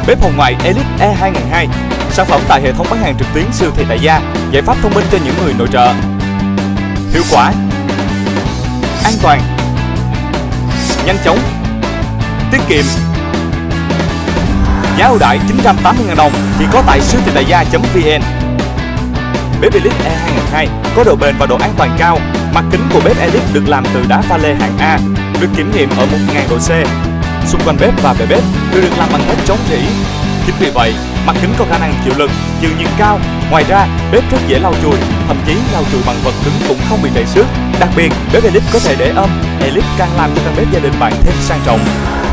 Bếp hồng ngoại Elite E2002, sản phẩm tại hệ thống bán hàng trực tuyến siêu thị đại gia, giải pháp thông minh cho những người nội trợ. Hiệu quả, an toàn, nhanh chóng, tiết kiệm. Giá ưu đãi 980.000 đồng chỉ có tại siêu thị đại gia.vn. Bếp Elite E2002 có độ bền và độ an toàn cao. Mặt kính của bếp Elite được làm từ đá pha lê hạng A, được kiểm nghiệm ở 1000 độ C. Xung quanh bếp và bề bếp đều được làm bằng thép chống rỉ. Chính vì vậy, mặt kính có khả năng chịu lực, chịu nhiệt cao. Ngoài ra, bếp rất dễ lau chùi, thậm chí lau chùi bằng vật cứng cũng không bị trầy xước. Đặc biệt, bếp Elite có thể để âm. Elite càng làm cho căn bếp gia đình bạn thêm sang trọng.